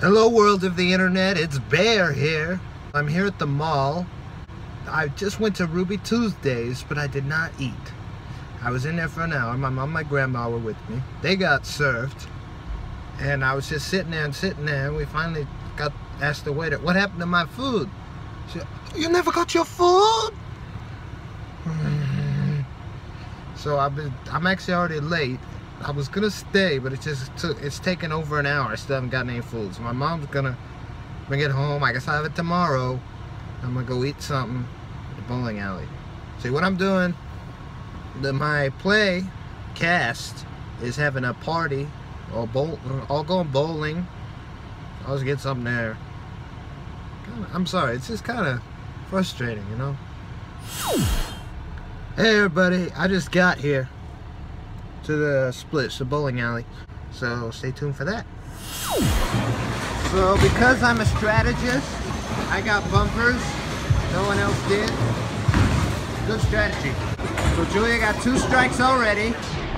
Hello world of the internet, it's Bear here. I'm here at the mall. I just went to Ruby Tuesdays, but I did not eat. I was in there for an hour. My mom and my grandma were with me. They got served. And I was just sitting there and we finally got asked the waiter, what happened to my food? She said, you never got your food? So I'm actually already late. I was gonna stay, but it's taken over an hour. I still haven't gotten any food. So my mom's gonna bring it home. I guess I'll have it tomorrow. I'm gonna go eat something at the bowling alley. See what I'm doing? My play cast is having a party. All going bowling. I'll just get something there. I'm sorry, it's just kind of frustrating, you know. Hey everybody, I just got here to the Splits, the bowling alley, so stay tuned for that. So because I'm a strategist, I got bumpers no one else did. Good strategy. So Julia got 2 strikes already.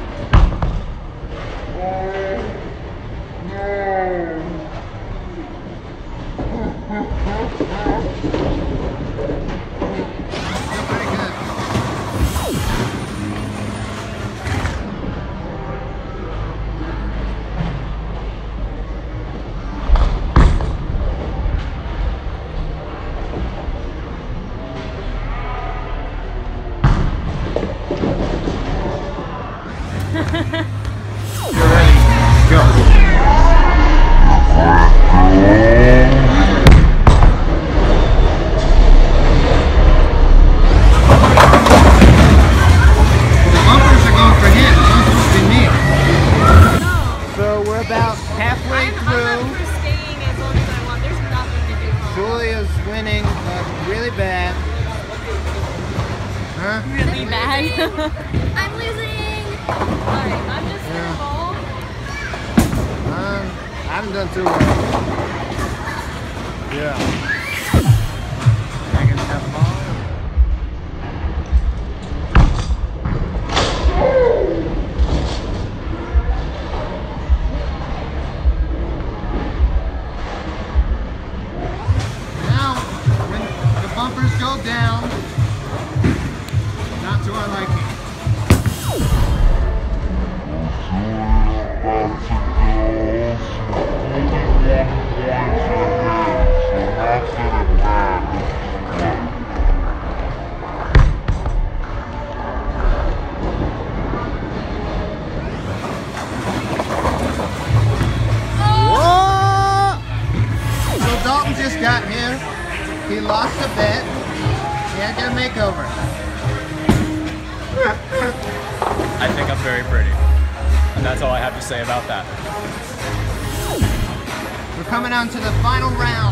You're ready. Go. The bumpers are going for him. It's supposed to be me. So we're about halfway through. I'm up for staying as long as I want. There's nothing to do. Julia's winning, really bad. Huh? Really bad. I'm losing. Alright, I'm just gonna bowl. I haven't done too well. Yeah. I can have the ball. Now, when the bumpers go down, not to our liking. Dalton just got here. He lost a bet. He had to get a makeover. I think I'm very pretty. And that's all I have to say about that. We're coming on to the final round.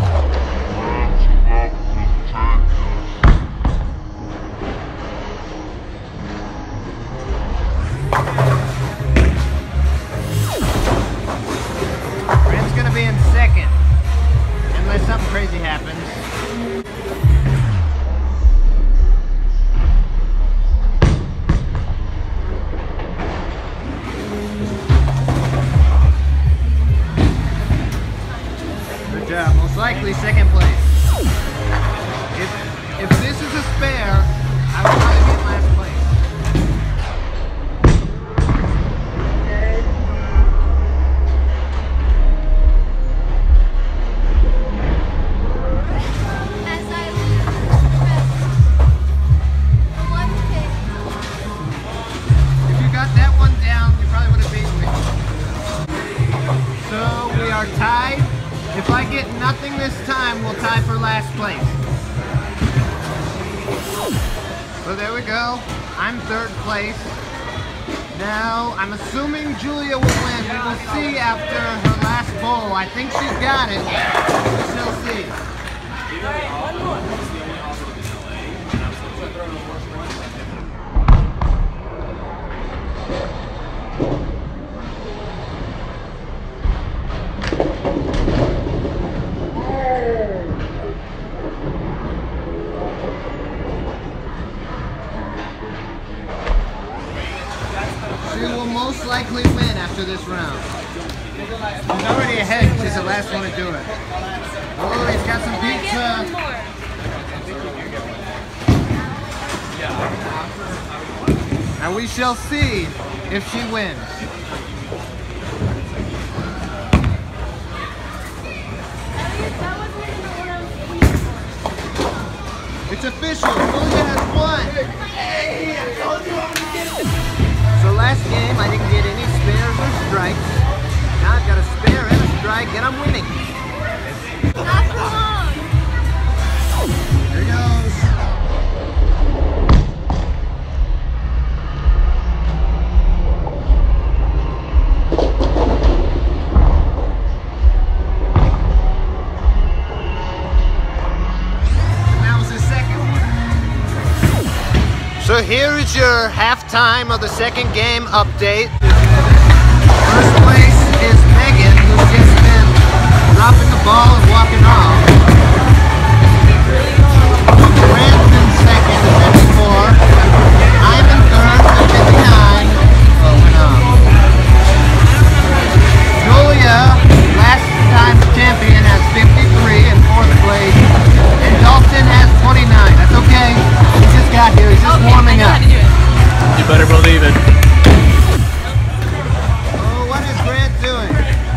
Brent's gonna be in second. Unless something crazy happens. Good job. Most likely second place. If this is a spare, I would probably be in last place. Tied. If I get nothing this time, we'll tie for last place. So there we go. I'm third place. Now, I'm assuming Julia will win. We will see after her last bowl. I think she's got it. We shall see. She will most likely win after this round. She's already ahead. She's the last one to do it. Oh, he's got some pizza. And we shall see if she wins. It's official. Julia has won. Hey, I told you I'm gonna get it. So last game I didn't get any spares or strikes. Now I've got a spare and a strike, and I'm winning. Not for long. Here goes. So here is your halftime of the second game update. First place is Megan, who's just been dropping the ball and walking off. Grant's in second at 54. I'm in third at 59. Oh, went off. Julia, last time's champion, has 53 in fourth place. And Dalton has 29. That's okay. He just got here. He's just warming up. You better believe it. Oh, what is Grant doing?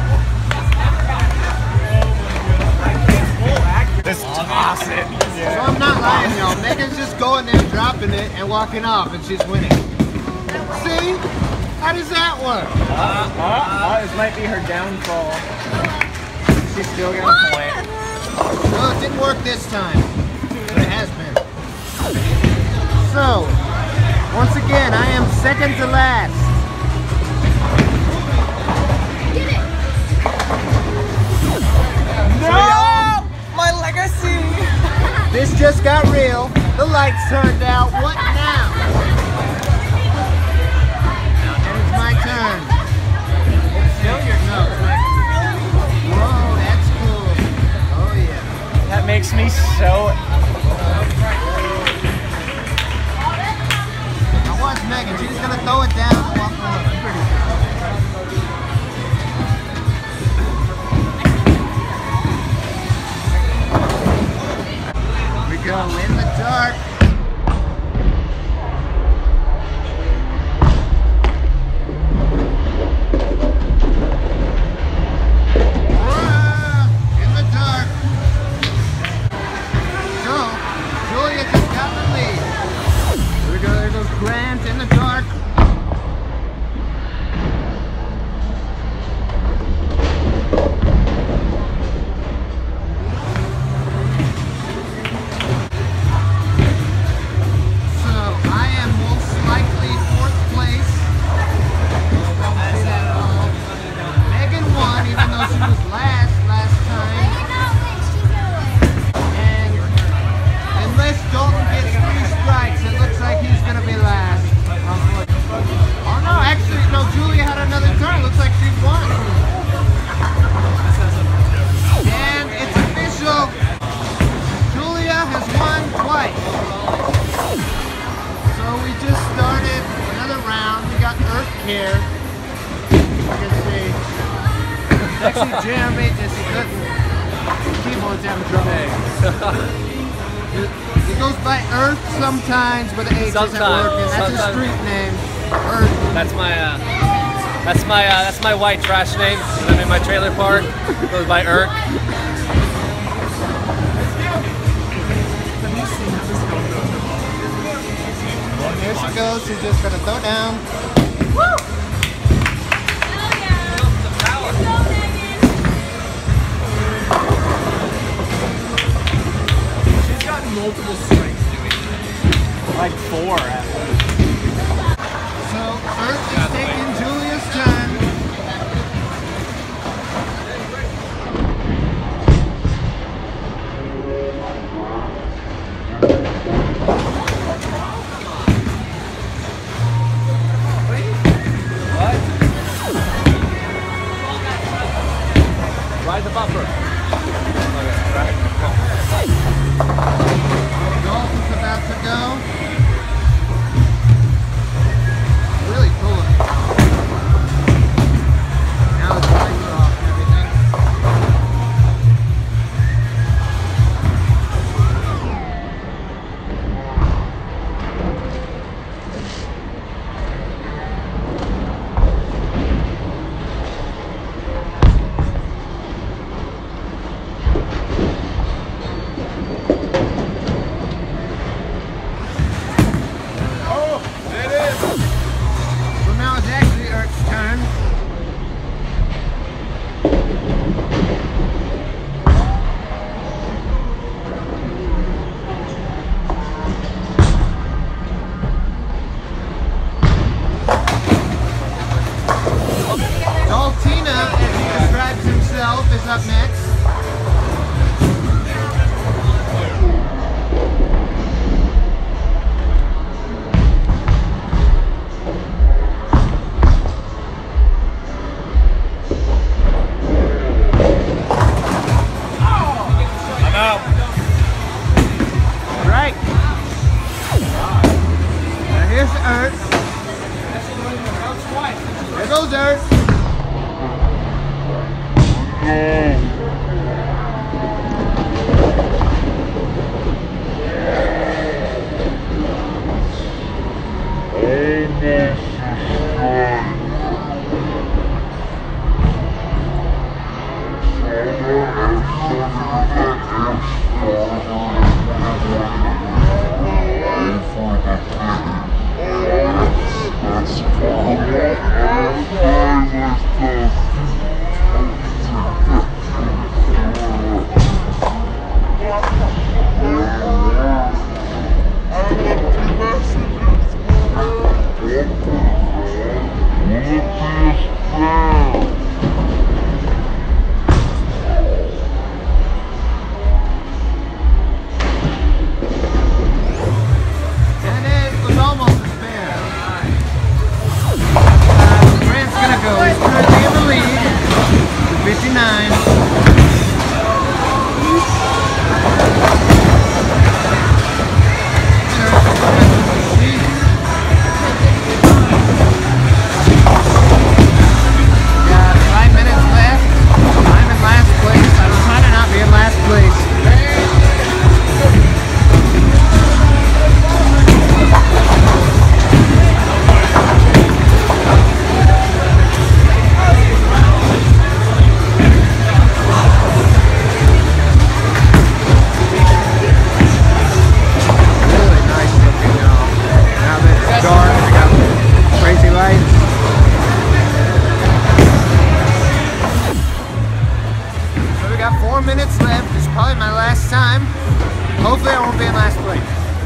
Just toss it. So I'm not lying, y'all. Megan's just going there, dropping it, and walking off, and she's winning. See? How does that work? This might be her downfall. She's still got a point. Well, it didn't work this time, but it has been. So, once again, I am second to last. Get it. No! My legacy! This just got real. The lights turned out. What now? And it's my turn. Still your Whoa, that's cool. Oh, yeah. That makes me so... Watch Megan, she's gonna throw it down and walk away. We go in the dark. In the dark. So, Julia just got the lead. Here we go, there goes Grant in the dark. So I am most likely fourth place. Don't see that at all. Megan won, even though she was last time. And unless Dalton gets 3 strikes, it looks like he's gonna be last. Oh no, actually, no, Julia had another turn. Looks like she won. And it's official. Julia has won twice. So we just started another round. We got Earth here. You can see. Next to Jeremy, just he couldn't. Keyboard's having trouble. It goes by Earth sometimes, but the H isn't working. That's his street name. Earth. That's my white trash name. I'm in my trailer park. It goes by Irk. And here she goes. She's just gonna throw down. Woo! Hell yeah. Let's go, Megan. She's gotten multiple strikes doing this. Like 4 at least. So Earth is taking Julia's turn. Ride the bumper. Dalton's about to go. is up next. I'm out. Right. Now here's the Earth. There goes Earth. Hopefully I won't be in last place.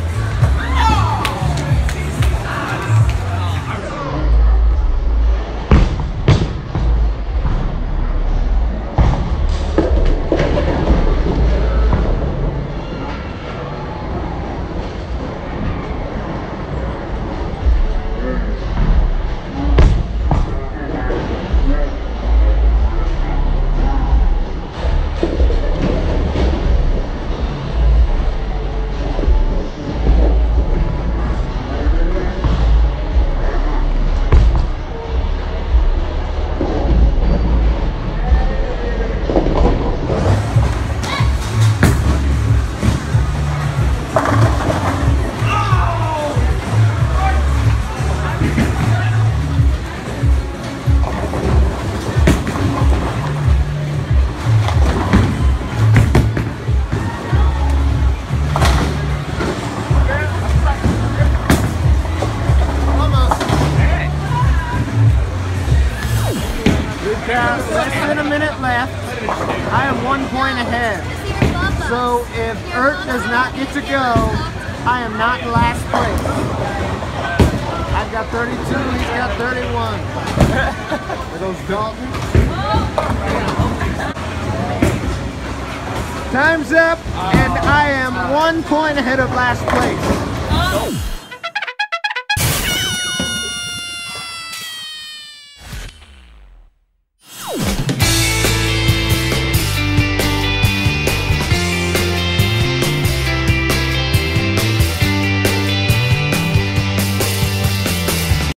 Less than a minute left. I am 1 point ahead. So if Ert does not get to go, I am not in last place. I've got 32, he's got 31. Are those Daltons? Time's up, and I am 1 point ahead of last place.